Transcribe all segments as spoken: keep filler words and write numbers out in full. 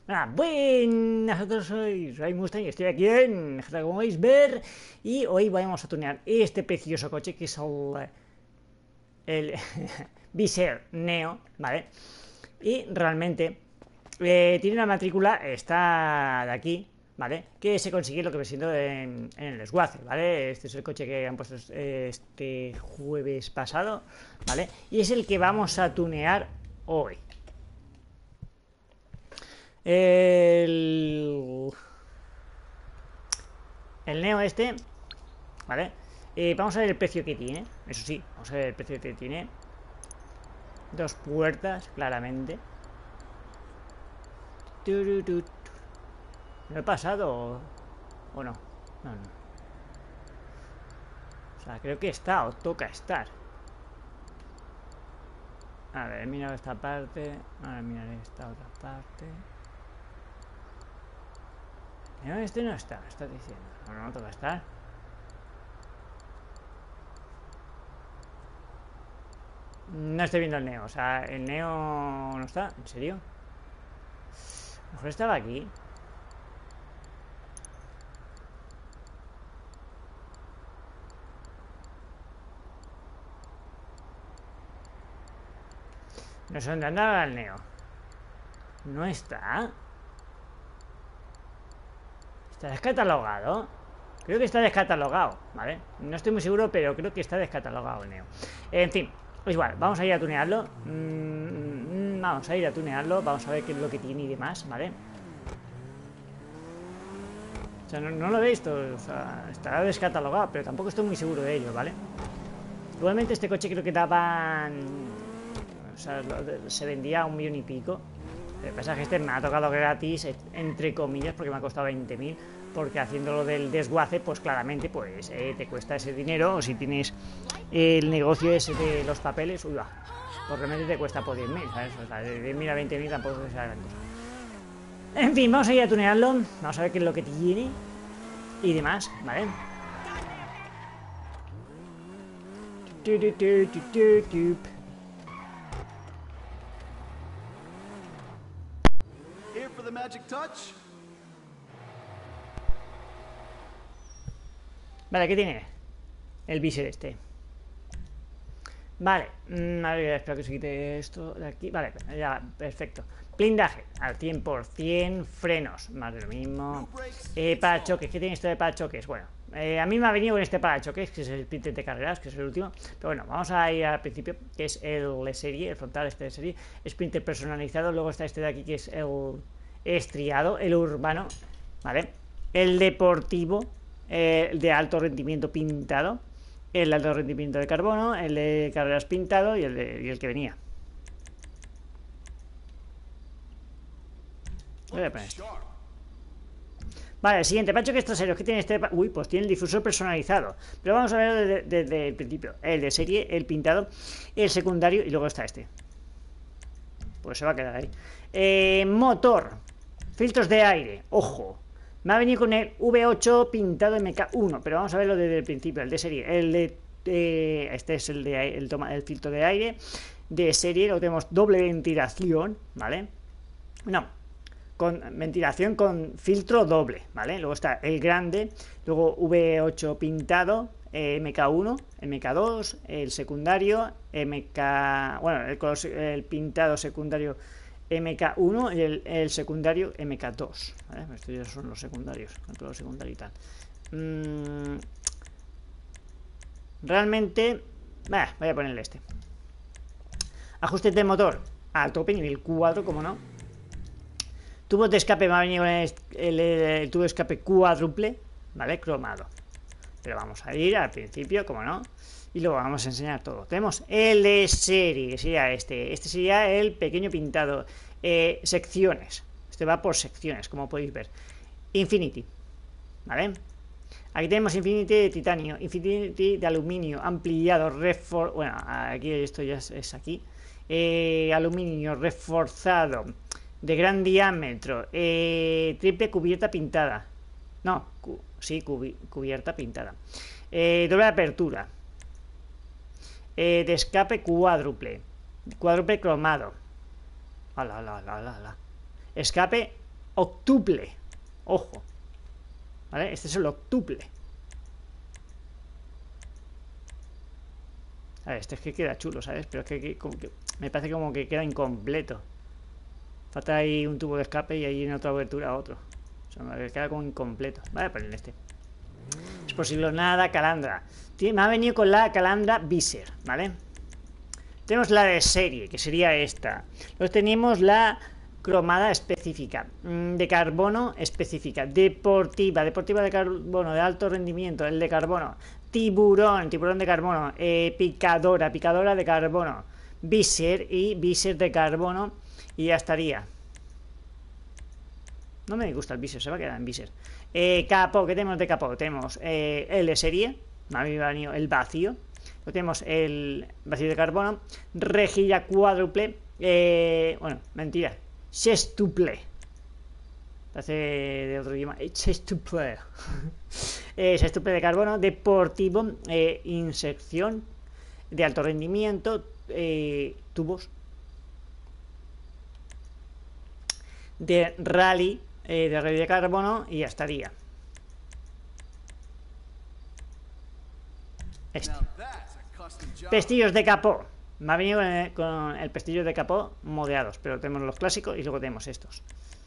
Ah, buenas a todos, soy Ray Mustang y estoy aquí en G T A, como podéis ver. Y hoy vamos a tunear este precioso coche que es el, el Viser Neo, ¿vale? Y realmente eh, tiene una matrícula, está de aquí, ¿vale? Que se consigue lo que me siento en, en el desguace, ¿vale? Este es el coche que han puesto este jueves pasado, ¿vale? Y es el que vamos a tunear hoy. El, el Neo este, ¿vale? Eh, vamos a ver el precio que tiene. Eso sí, vamos a ver el precio que tiene. Dos puertas, claramente. ¿Lo he pasado o, o no? No, no. O sea, creo que está o toca estar. A ver, he mirado esta parte. Ahora miraré esta otra parte. No, este no está, me está diciendo. No, no, toca estar. No estoy viendo el Neo, o sea, el Neo no está, ¿en serio? A lo mejor estaba aquí. No sé dónde andaba el Neo. No está. Está descatalogado. Creo que está descatalogado, ¿vale? No estoy muy seguro, pero creo que está descatalogado el Neo. En fin, pues igual, vamos a ir a tunearlo. Mm, vamos a ir a tunearlo. Vamos a ver qué es lo que tiene y demás, ¿vale? O sea, no, no lo he visto. O sea, estará descatalogado, pero tampoco estoy muy seguro de ello, ¿vale? Igualmente este coche creo que daban... O sea, lo, se vendía a un millón y pico. Lo que pasa es que este me ha tocado gratis, entre comillas, porque me ha costado veinte mil. Porque haciéndolo del desguace, pues claramente pues eh, te cuesta ese dinero. O si tienes el negocio ese de los papeles, uy va, pues realmente te cuesta por diez mil, ¿sabes? O sea, de diez mil a veinte mil tampoco es la gran cosa. En fin, vamos a ir a tunearlo. Vamos a ver qué es lo que tiene y demás, ¿vale? Here for the magic touch. Vale, ¿qué tiene? El Viser este. Vale, mm, a ver, espero que se quite esto de aquí. Vale, ya, perfecto. Blindaje al cien por cien. Frenos, más de lo mismo. Eh, parachoques, ¿qué tiene esto de parachoques? Bueno, eh, a mí me ha venido con este parachoques, que es el Sprinter de carreras, que es el último. Pero bueno, vamos a ir al principio, que es el de serie, el frontal este de serie. Sprinter personalizado. Luego está este de aquí, que es el estriado, el urbano, ¿vale? El deportivo, eh, de alto rendimiento pintado. El alto rendimiento de carbono, el de carreras pintado y el, de, y el que venía. Voy a poner este. Vale, el siguiente, Pacho, que es trasero. ¿Qué tiene este? Uy, pues tiene el difusor personalizado. Pero vamos a ver desde, desde el principio. El de serie, el pintado, el secundario y luego está este. Pues se va a quedar ahí. Eh, motor. Filtros de aire. Ojo. Me ha venido con el V ocho pintado M K uno, pero vamos a verlo desde el principio, el de serie. El de, eh, este es el de el, toma, el filtro de aire de serie, lo tenemos doble ventilación, ¿vale? No, con ventilación con filtro doble, ¿vale? Luego está el grande, luego V ocho pintado, eh, M K uno, M K dos, el secundario, M K... Bueno, el, el pintado secundario M K uno y el, el secundario M K dos, ¿vale? Estos ya son los secundarios, todo lo secundario y tal. Mm, realmente, bah, voy a ponerle este. Ajustes de motor a tope, nivel cuatro, como no. Tubo de escape, me ha venido el, el, el tubo de escape cuádruple, ¿vale? Cromado. Pero vamos a ir al principio, como no. Y luego vamos a enseñar todo. Tenemos el de serie, que sería este. Este sería el pequeño pintado. Eh, secciones. Este va por secciones, como podéis ver. Infinity, ¿vale? Aquí tenemos Infinity de titanio, Infinity de aluminio, ampliado, refor... Bueno, aquí esto ya es, es aquí. Eh, aluminio reforzado, de gran diámetro. Eh, triple cubierta pintada. No, cu sí, cubi cubierta pintada. Eh, doble apertura. Eh, de escape cuádruple. Cuádruple cromado. Ala, ala, ala, ala. Escape octuple. Ojo. ¿Vale? Este es el octuple. A ver, este es que queda chulo, ¿sabes? Pero es que, que, como que me parece como que queda incompleto. Falta ahí un tubo de escape y ahí en otra abertura otro. O sea, me queda como incompleto. Vale, poner este. Es posible nada, calandra. Me ha venido con la calandra Viser, ¿vale? Tenemos la de serie, que sería esta. Luego tenemos la cromada específica, de carbono específica, deportiva, deportiva de carbono, de alto rendimiento, el de carbono, tiburón, tiburón de carbono, eh, picadora, picadora de carbono, Viser y Viser de carbono, y ya estaría. No me gusta el Viser, se va a quedar en Viser. Eh, capó, ¿qué tenemos de capó? Tenemos eh, el de serie, me ha venido el vacío. Luego tenemos el vacío de carbono, rejilla cuádruple, eh, bueno, mentira, sextuple. Parece de otro idioma, sextuple. eh, sextuple de carbono, deportivo, eh, insección de alto rendimiento, eh, tubos de rally, eh, de rally de carbono, y ya estaría. Este. Pestillos de capó. Me ha venido con el, con el pestillo de capó modeados, pero tenemos los clásicos y luego tenemos estos.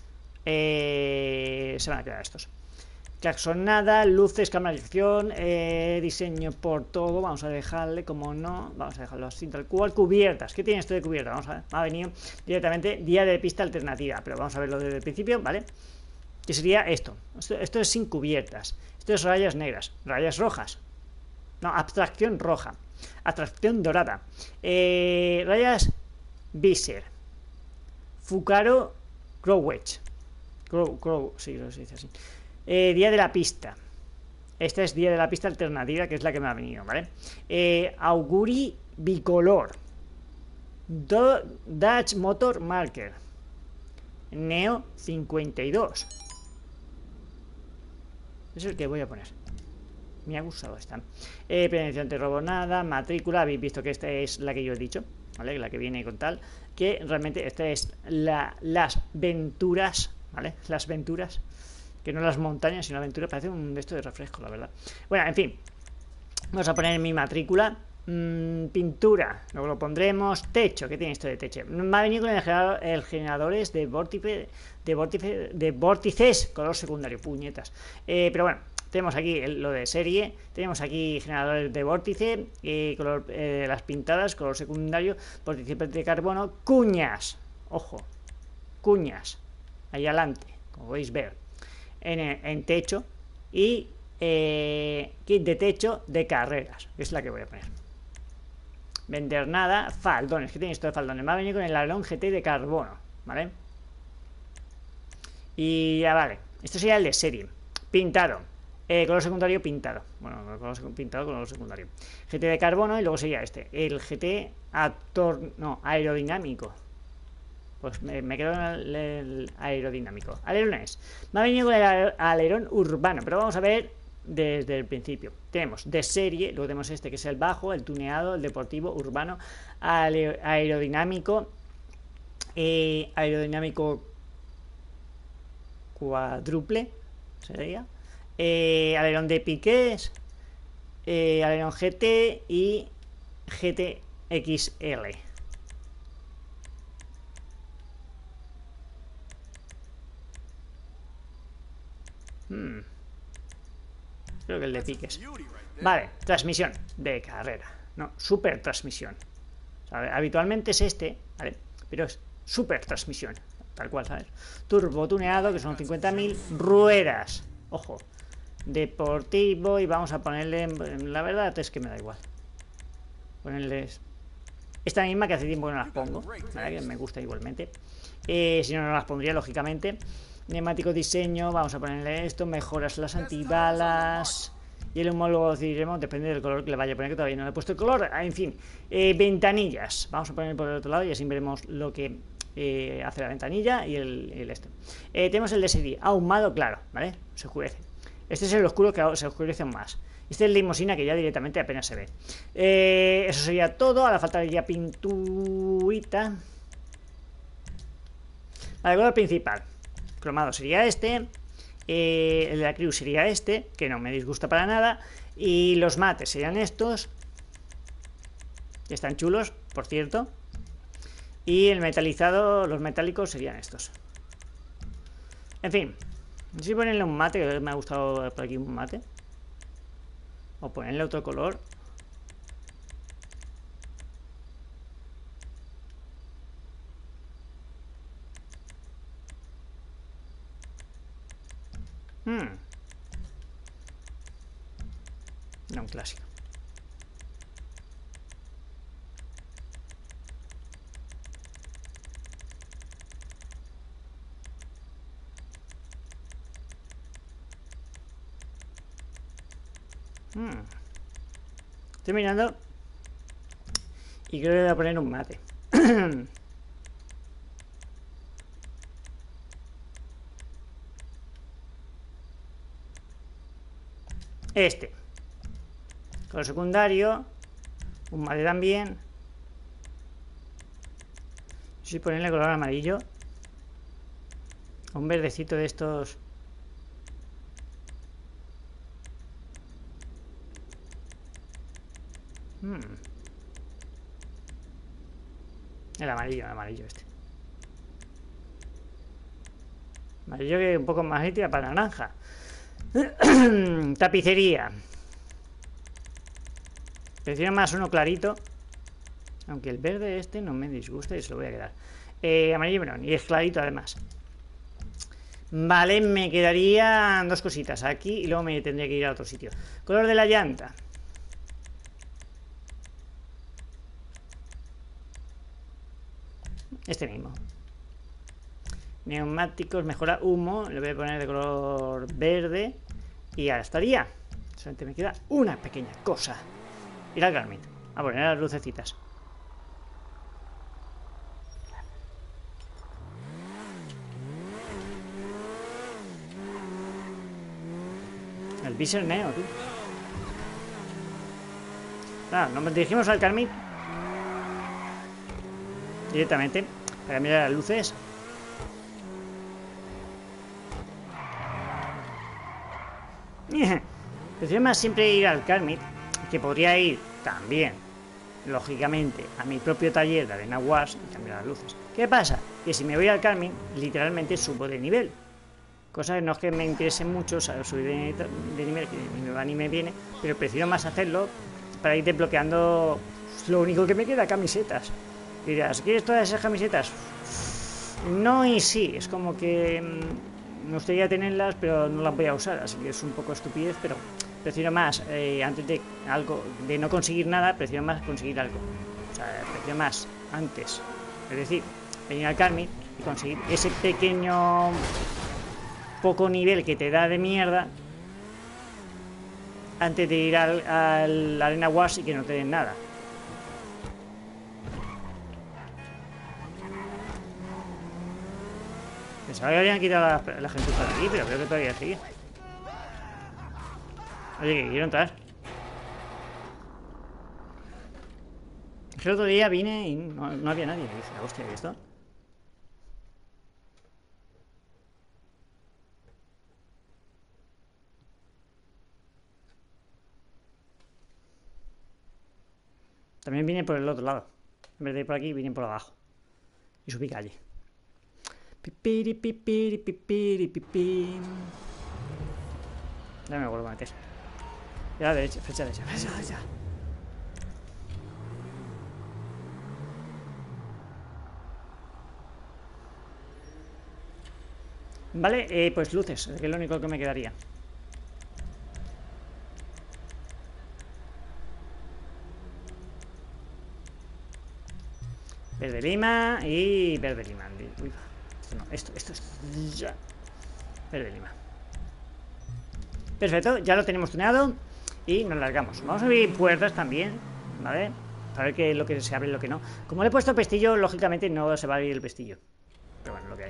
Eh, se van a quedar estos. Claxonada, luces, cámara de acción, eh, diseño por todo. Vamos a dejarle, como no, vamos a dejarlo así tal cual. Cubiertas. ¿Qué tiene esto de cubierta? Vamos a ver. Me ha venido directamente día de pista alternativa, pero vamos a verlo desde el principio, ¿vale? Que sería esto. Esto, esto es sin cubiertas. Esto es rayas negras, rayas rojas. No, abstracción roja, abstracción dorada, eh, rayas Viser, Fucaro Crowwedge, Crow, Crow, sí, lo se dice así. Eh, día de la pista. Esta es día de la pista alternativa, que es la que me ha venido, ¿vale? Eh, Auguri bicolor, Do, Dutch Motor Marker, Neo cincuenta y dos. Es el que voy a poner. Me ha gustado esta. Eh, prevención de robo nada, matrícula. Habéis visto que esta es la que yo he dicho, ¿vale? La que viene con tal. Que realmente esta es la, las venturas, ¿vale? Las venturas. Que no las montañas, sino aventuras. Parece un de esto de refresco, la verdad. Bueno, en fin. Vamos a poner mi matrícula. Mm, pintura. Luego lo pondremos. Techo. ¿Qué tiene esto de techo? Me ha venido con el generador, el generadores de vórtice, de vórtice, de vórtices. Color secundario. Puñetas. Eh, pero bueno. Tenemos aquí el, lo de serie, tenemos aquí generadores de vórtice, eh, color, eh, las pintadas, color secundario, vórtice de carbono, cuñas, ojo, cuñas, ahí adelante, como podéis ver, en, en techo, y eh, kit de techo de carreras, que es la que voy a poner. Vender nada, faldones, ¿qué tiene esto de faldones? Me ha venido con el alerón G T de carbono, ¿vale? Y ya vale, esto sería el de serie, pintado. Eh, color secundario pintado. Bueno, color pintado con color secundario. G T de carbono y luego sería este. El G T actor, no, aerodinámico. Pues me, me quedo en el, el aerodinámico. Alerones. Me ha venido con el alerón urbano, pero vamos a ver desde el principio. Tenemos de serie, luego tenemos este que es el bajo, el tuneado, el deportivo, urbano, aerodinámico, eh, aerodinámico cuádruple, sería. Eh, alerón de piqués, eh, alerón G T y G T X L. Hmm. Creo que el de piques. Vale, transmisión de carrera. No, super transmisión. ¿Sabe? Habitualmente es este, ¿vale? Pero es super transmisión, tal cual, ¿sabes? Turbo tuneado, que son cincuenta mil ruedas. Ojo. Deportivo, y vamos a ponerle, la verdad es que me da igual ponerles esta misma, que hace tiempo que no las pongo, ¿vale? Que me gusta igualmente, eh, si no, no las pondría lógicamente. Neumático diseño, vamos a ponerle esto, mejoras las antibalas y el humo luego diremos, depende del color que le vaya a poner, que todavía no le he puesto el color. En fin, eh, ventanillas, vamos a poner por el otro lado y así veremos lo que eh, hace la ventanilla y el, el este. Eh, tenemos el de serie ahumado claro, ¿vale? Se oscurece. Este es el oscuro, que se oscurece más. Este es limusina, que ya directamente apenas se ve. Eh, eso sería todo. A la falta de ya pinturita. Vale, color principal. cromado sería este. Eh, el de la crew sería este, que no me disgusta para nada. Y los mates serían estos. Están chulos, por cierto. Y el metalizado, los metálicos serían estos. En fin, si ponerle un mate, que me ha gustado por aquí un mate. O ponerle otro color. Hmm. No, un clásico. Hmm. Estoy mirando y creo que voy a poner un mate. Este. Color secundario. Un mate también. Si ponerle color amarillo. Un verdecito de estos. Hmm. El amarillo, el amarillo este. Amarillo que un poco más y tira para naranja. Tapicería. Prefiero más uno clarito. Aunque el verde este no me disgusta y se lo voy a quedar. Eh, amarillo melón. Y es clarito además. Vale, me quedarían dos cositas aquí y luego me tendría que ir a otro sitio. Color de la llanta. Este mismo. Neumáticos, mejora humo. Le voy a poner de color verde. Y ya estaría. Solamente me queda una pequeña cosa. Ir al Garmin. A poner las lucecitas. El visor neo, tú. Nada, nos dirigimos al Carmit directamente para cambiar las luces. Prefiero más siempre ir al Carmit, que podría ir también, lógicamente, a mi propio taller de Arena Wars y cambiar las luces. ¿Qué pasa? Que si me voy al Carmit, literalmente subo de nivel. Cosa que no es que me interese mucho, o sea, subir de, de nivel, que ni me va ni me viene, pero prefiero más hacerlo para ir desbloqueando lo único que me queda, camisetas. Y dirás, ¿quieres todas esas camisetas? No y sí, es como que mmm, me gustaría tenerlas, pero no las voy a usar, así que es un poco estupidez, pero prefiero más, eh, antes de algo, de no conseguir nada, prefiero más conseguir algo. O sea, prefiero más antes, es decir, venir al Carmit y conseguir ese pequeño poco nivel que te da de mierda antes de ir al, al Arena Wars y que no te den nada. Pensaba que habían quitado la, la gente para aquí, pero creo que todavía sigue. Oye, que quiero entrar. El otro día vine y no, no había nadie. Y dije, hostia, ¿y esto? También vine por el otro lado. En vez de ir por aquí, vine por abajo. Y subí calle. Pipiri, pipiri, pipiri, pipiri. Ya me vuelvo a meter. Ya, derecha, flecha derecha, flecha derecha. Vale, eh, pues luces, que es lo único que me quedaría. Verde lima y verde lima. Uy, esto no, esto, esto es ya. Verde lima. Perfecto, ya lo tenemos tuneado y nos largamos. Vamos a abrir puertas también, ¿vale? Para ver qué es lo que se abre y lo que no. Como le he puesto pestillo, lógicamente no se va a abrir el pestillo. Pero bueno, lo que hay.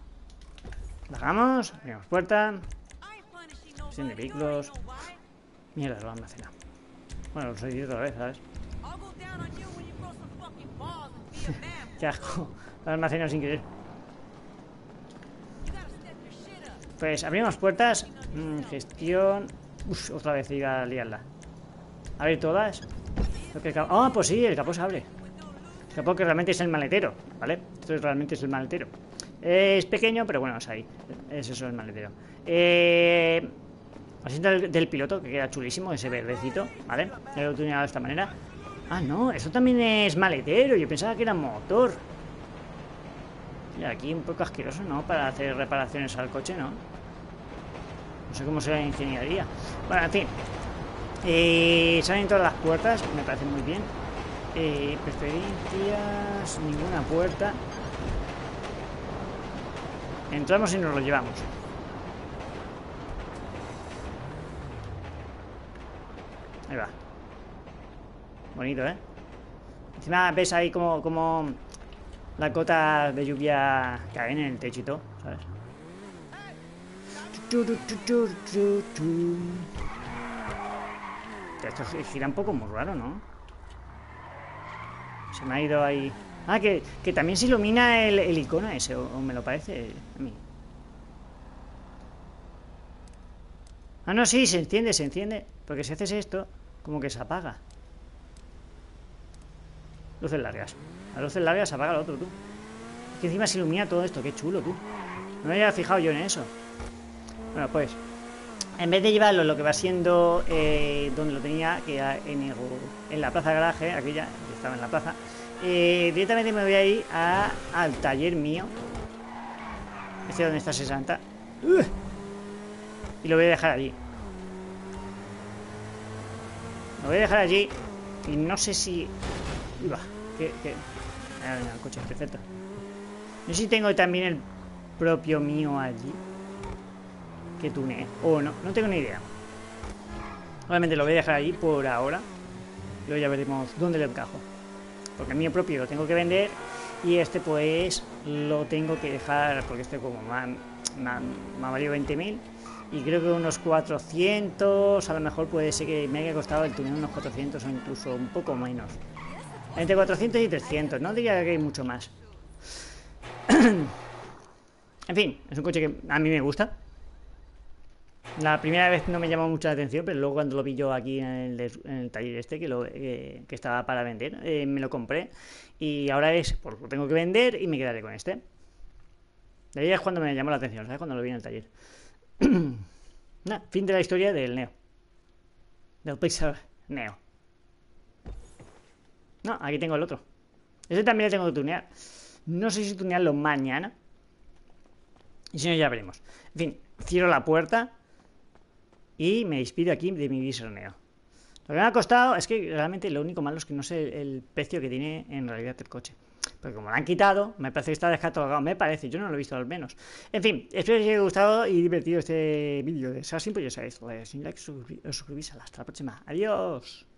Bajamos, abrimos puerta. Gestión de vehículos. Mierda, lo han almacenado. Bueno, lo soy otra vez, ¿sabes? Qué asco. Lo han almacenado sin querer. Pues abrimos puertas. Mm, gestión. Uf, otra vez iba a liarla. A ver todas. Ah, oh, pues sí, el capó se abre. El capó que realmente es el maletero, ¿vale? Esto realmente es el maletero. Eh, es pequeño, pero bueno, es ahí. Es eso el maletero. Eh, asiento del, del piloto, que queda chulísimo, ese verdecito, ¿vale? Lo he utilizado de esta manera. Ah, no, eso también es maletero. Yo pensaba que era motor. Mira, aquí un poco asqueroso, ¿no? Para hacer reparaciones al coche, ¿no? No sé cómo será la ingeniería. Bueno, en fin. Eh, salen todas las puertas, me parece muy bien. Eh, preferencias, ninguna puerta. Entramos y nos lo llevamos. Ahí va. Bonito, ¿eh? Encima ves ahí como, como las gotas de lluvia caen en el techo y todo, ¿sabes? Esto gira un poco muy raro, ¿no? Se me ha ido ahí. Ah, que, que también se ilumina el, el icono ese, o, o me lo parece a mí. Ah, no, sí, se enciende, se enciende. Porque si haces esto, como que se apaga. Luces largas. A luces largas se apaga el otro, tú. Es que encima se ilumina todo esto, qué chulo, tú. No me había fijado yo en eso. Bueno, pues en vez de llevarlo lo que va siendo eh, donde lo tenía, que era en, el, en la plaza de garaje, aquella que estaba en la plaza, eh, directamente me voy a ir a, al taller mío. Este donde está sesenta. Uh, y lo voy a dejar allí. Lo voy a dejar allí. Y no sé si... Uy, va, que... que... Ah, no, el coche, perfecto. No sé si tengo también el propio mío allí. Que tunee. O no, no tengo ni idea. Obviamente lo voy a dejar allí por ahora. Luego ya veremos dónde lo encajo. Porque el mío propio lo tengo que vender. Y este pues lo tengo que dejar. Porque este como me ha, me ha, me ha valido veinte mil. Y creo que unos cuatrocientos. A lo mejor puede ser que me haya costado el tuneo unos cuatrocientos o incluso un poco menos. Entre cuatrocientos y trescientos. No diría que hay mucho más. En fin, es un coche que a mí me gusta. La primera vez no me llamó mucho la atención, pero luego cuando lo vi yo aquí en el, en el taller este, que, lo, eh, que estaba para vender, eh, me lo compré. Y ahora es, pues lo tengo que vender y me quedaré con este. De ahí es cuando me llamó la atención, ¿sabes? Cuando lo vi en el taller. Nah, fin de la historia del Neo. Del Pixar Neo. No, aquí tengo el otro. Ese también le tengo que tunear. No sé si tunearlo mañana. Y si no, ya veremos. En fin, cierro la puerta. Y me despido aquí de mi Pixar Neo. Lo que me ha costado es que realmente lo único malo es que no sé el precio que tiene en realidad el coche. Porque como lo han quitado, me parece que está descatalogado. Me parece, yo no lo he visto al menos. En fin, espero que os haya gustado y divertido este vídeo de Assassin. Pues ya sabéis, sin like, suscribís a la hasta la próxima. Adiós.